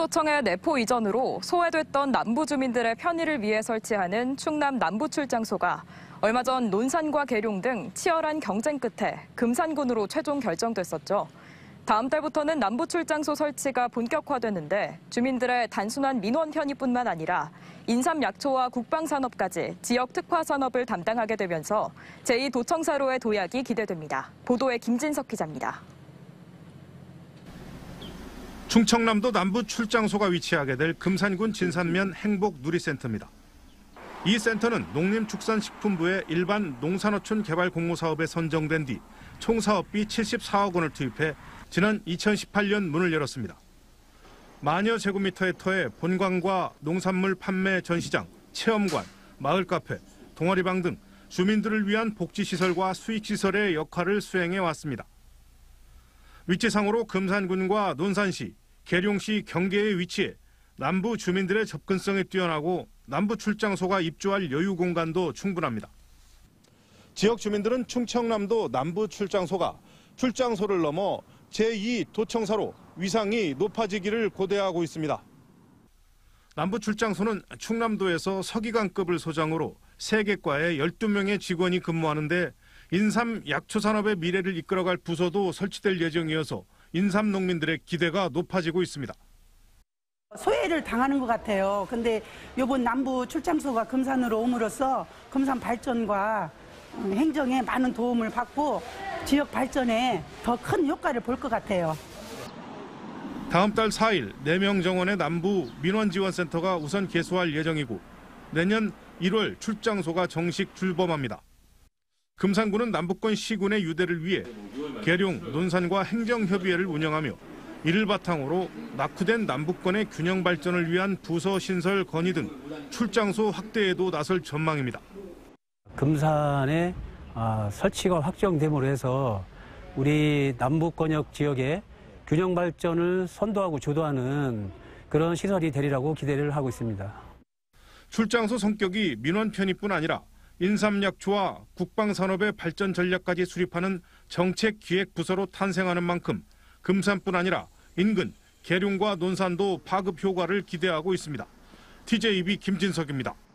국토교통부도청의 내포 이전으로 소외됐던 남부 주민들의 편의를 위해 설치하는 충남 남부출장소가 얼마 전 논산과 계룡 등 치열한 경쟁 끝에 금산군으로 최종 결정됐었죠. 다음 달부터는 남부출장소 설치가 본격화되는데 주민들의 단순한 민원 편의뿐만 아니라 인삼 약초와 국방산업까지 지역 특화 산업을 담당하게 되면서 제2도청사로의 도약이 기대됩니다. 보도에 김진석 기자입니다. 충청남도 남부 출장소가 위치하게 될 금산군 진산면 행복누리센터입니다. 이 센터는 농림축산식품부의 일반 농산어촌 개발 공모사업에 선정된 뒤 총 사업비 74억 원을 투입해 지난 2018년 문을 열었습니다. 만여 제곱미터의 터에 본관과 농산물 판매 전시장, 체험관, 마을 카페, 동아리방 등 주민들을 위한 복지시설과 수익시설의 역할을 수행해 왔습니다. 위치상으로 금산군과 논산시, 계룡시 경계에 위치해 남부 주민들의 접근성이 뛰어나고 남부 출장소가 입주할 여유 공간도 충분합니다. 지역 주민들은 충청남도 남부 출장소가 출장소를 넘어 제2도청사로 위상이 높아지기를 고대하고 있습니다. 남부 출장소는 충남도에서 서기관급을 소장으로 3개과에 12명의 직원이 근무하는데 인삼 약초 산업의 미래를 이끌어갈 부서도 설치될 예정이어서 인삼 농민들의 기대가 높아지고 있습니다. 소외를 당하는 것 같아요. 근데 이번 남부 출장소가 금산으로 옴으로써 금산 발전과 행정에 많은 도움을 받고 지역 발전에 더 큰 효과를 볼 것 같아요. 다음 달 4일 4명 정원의 남부 민원지원센터가 우선 개소할 예정이고 내년 1월 출장소가 정식 출범합니다. 금산군은 남부권 시군의 유대를 위해 계룡, 논산과 행정협의회를 운영하며 이를 바탕으로 낙후된 남부권의 균형 발전을 위한 부서 신설 건의 등 출장소 확대에도 나설 전망입니다. 금산의 설치가 확정됨으로 해서 우리 남부권역 지역의 균형 발전을 선도하고 주도하는 그런 시설이 되리라고 기대를 하고 있습니다. 출장소 성격이 민원 편의뿐 아니라 인삼약초와 국방산업의 발전 전략까지 수립하는 정책기획부서로 탄생하는 만큼 금산뿐 아니라 인근 계룡과 논산도 파급 효과를 기대하고 있습니다. TJB 김진석입니다.